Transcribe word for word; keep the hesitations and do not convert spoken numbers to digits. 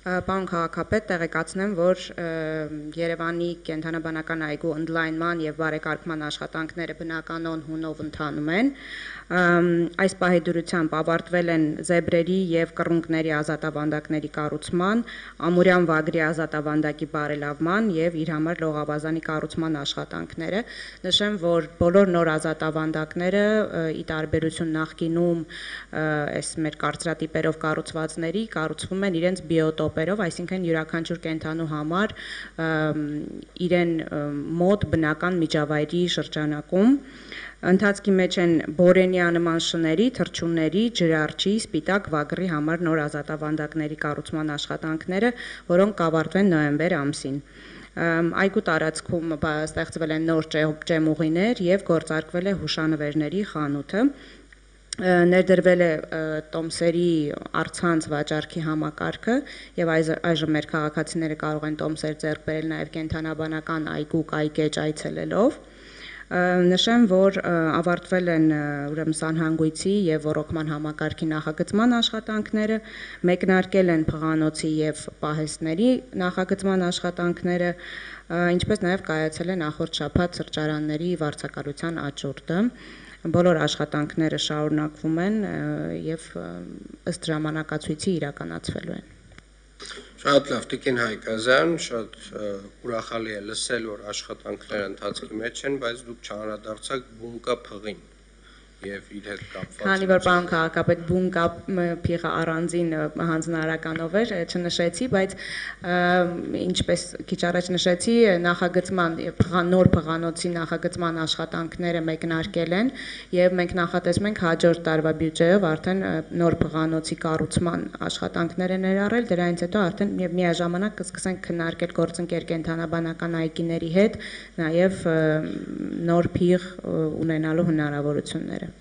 Պարոն քաղաքապետ, տեղեկացնեմ, որ Երևանի կենդանաբանական այգու ընդլայնման եւ բարեկարգման աշխատանքները բնականոն հունով ընթանում են։ Այս պահի դրությամբ ավարտվել են զեբրերի եւ կռունկների ազատավանդակների կառուցման, ամուրյան վագրի ազատավանդակի բարելավման եւ իր համար լողավազանի կառուցման աշխատանքները։ Նշեմ, որ բոլոր նոր ազատավանդակները ի տարբերություն նախկինում այս մեր կարծրատիպերով կառուցվածների կառուցվում են իրենց բիոտոպերով, այսինքն յուրաքանչյուր կենդանու համար իրեն մոտ բնական միջավայրի շրջանակում Ընթացքի մեջ են բորենիանման շների, թռչունների, ջրարճի, սպիտակ վագրի համար նոր ազատավանդակների կառուցման աշխատանքները, որոնք կավարտվեն նոյեմբեր ամսին։ Այգու տարածքում ստեղծվել են նոր ջեմուղիներ եւ գործարկվել է հուշանվերների խանութը։ Ներդրվել է տոմսերի առցանց վաճառքի համակարգը եւ այժմ մեր քաղաքացիները կարող են տոմսեր ձեռք բերել նաեւ կենդանաբանական այգու կայքեջ այցելելով։ Նշեմ, որ ավարտվել են ուրեմն սանհանգույցի եւ ոռոգման համակարգի նախագծման աշխատանքները, մեկնարկել են փղանոցի եւ պահեստների նախագծման աշխատանքները, ինչպես նաեւ կայացել է նախորդ շաբաթ սրճարանների վարձակալության աճուրդը։ Բոլոր աշխատանքները շարունակվում են եւ ըստ ժամանակացույցի իրականացվելու են։ Շատ լավ, Տիկին Հայկազյան, շատ ուրախալի է լսել, որ աշխատանքները ընթացքի մեջ են, բայց դուք չանդրադարձաք բունկա փղին եւ իր հետ կապված։ Քանի որ պարոն քաղաքապետ բունկա փիղը առանձին հանձնարարականով էր, չնշեցի, բայց ինչպես քիչ առաջ նշեցի, նախագծման նոր փղանոցի նախագծման աշխատանքները մեկնարկել են եւ մենք նախատեսում ենք հաջորդ տարվա բյուջեով արդեն նոր փղանոցի կառուցման աշխատանքները ներառել, դրանից հետո արդեն եւ միաժամանակ կսկսենք քննարկել գործընկեր կենդանաբանական այգիների հետ նաեւ նոր փիղ ունենալու հնարավորությունները։